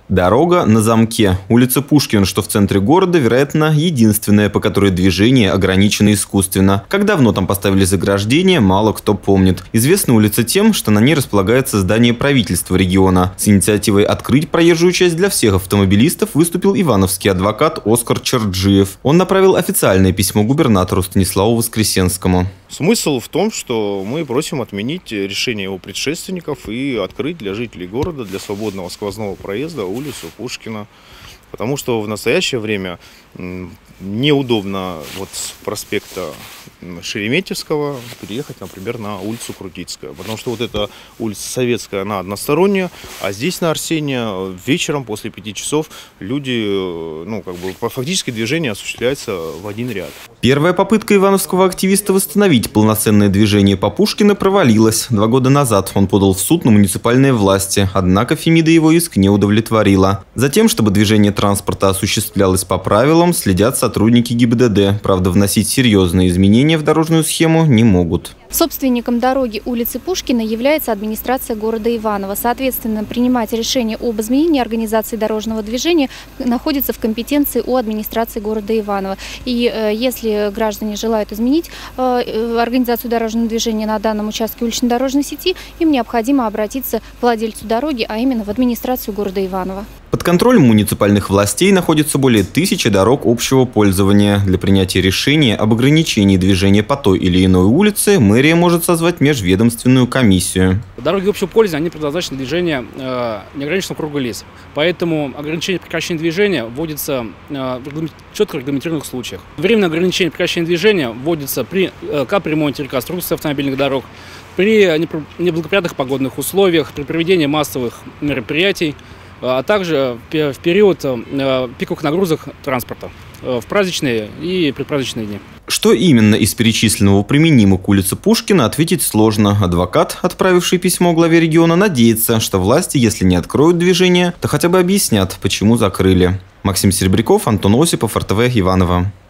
Дорога на замке. Улица Пушкина, что в центре города, вероятно, единственная, по которой движение ограничено искусственно. Как давно там поставили заграждение, мало кто помнит. Известна улица тем, что на ней располагается здание правительства региона. С инициативой открыть проезжую часть для всех автомобилистов выступил ивановский адвокат Оскар Черджиев. Он направил официальное письмо губернатору Станиславу Воскресенскому. Смысл в том, что мы просим отменить решение его предшественников и открыть для жителей города, для свободного сквозного проезда улицу Пушкина. Потому что в настоящее время неудобно вот с проспекта Шереметьевского переехать, например, на улицу Крутицкая. Потому что вот эта улица Советская, она односторонняя, а здесь на Арсения вечером после 5 часов люди, фактически движение осуществляется в один ряд. Первая попытка ивановского активиста восстановить полноценное движение по Пушкина провалилась. 2 года назад он подал в суд на муниципальные власти, однако Фемида его иск не удовлетворила. Затем, чтобы движение транспорта осуществлялось по правилам, следят сотрудники ГИБДД. Правда, вносить серьезные изменения в дорожную схему не могут. Собственником дороги улицы Пушкина является администрация города Иваново. Соответственно, принимать решение об изменении организации дорожного движения находится в компетенции у администрации города Иваново. И если граждане желают изменить организацию дорожного движения на данном участке улично-дорожной сети, им необходимо обратиться к владельцу дороги, а именно в администрацию города Иваново. Под контролем муниципальных властей находится более 1000 дорог общего пользования. Для принятия решения об ограничении движения по той или иной улице мэрия может созвать межведомственную комиссию. Дороги общего пользования, они предназначены для движения неограниченного круга лиц. Поэтому ограничение прекращения движения вводится в четко регламентированных случаях. Временное ограничение прекращения движения вводится при капремонте, реконструкции автомобильных дорог, при неблагоприятных погодных условиях, при проведении массовых мероприятий, а также в период пиковых нагрузок транспорта в праздничные и предпраздничные дни. Что именно из перечисленного применимо к улице Пушкина, ответить сложно. Адвокат, отправивший письмо главе региона, надеется, что власти, если не откроют движение, то хотя бы объяснят, почему закрыли. Максим Серебряков, Антон Осипов, РТВ Иваново.